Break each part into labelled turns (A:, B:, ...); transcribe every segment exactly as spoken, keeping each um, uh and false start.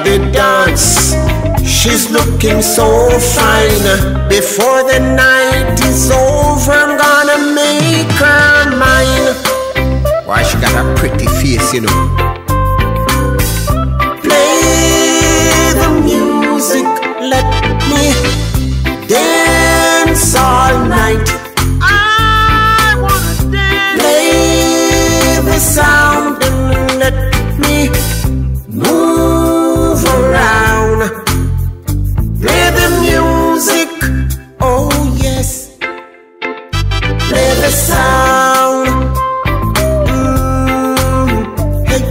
A: the dance. She's looking so fine. Before the night is over, I'm gonna make her mine. Why, she got a pretty face, you know. Play the music, let me dance all night. I wanna dance. Play the sound and let me move around. Play the music, oh yes. Play the sound. Mm, hey.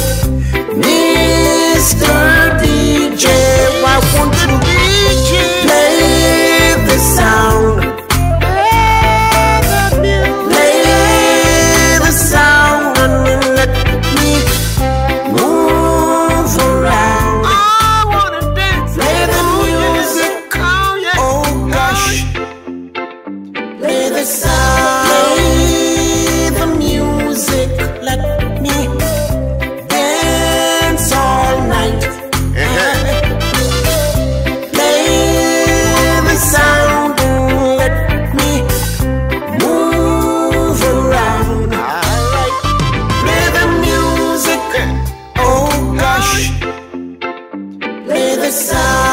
A: Mister D J, why won't the D J play the sound? Play the music. Play the sound and let me move around. I wanna dance. Play the music. Oh yeah. Oh gosh. Play the sound. Play the music. Let me dance all night. Play the sound and let me move around. Alright. Play the music. Oh gosh. Play the sound.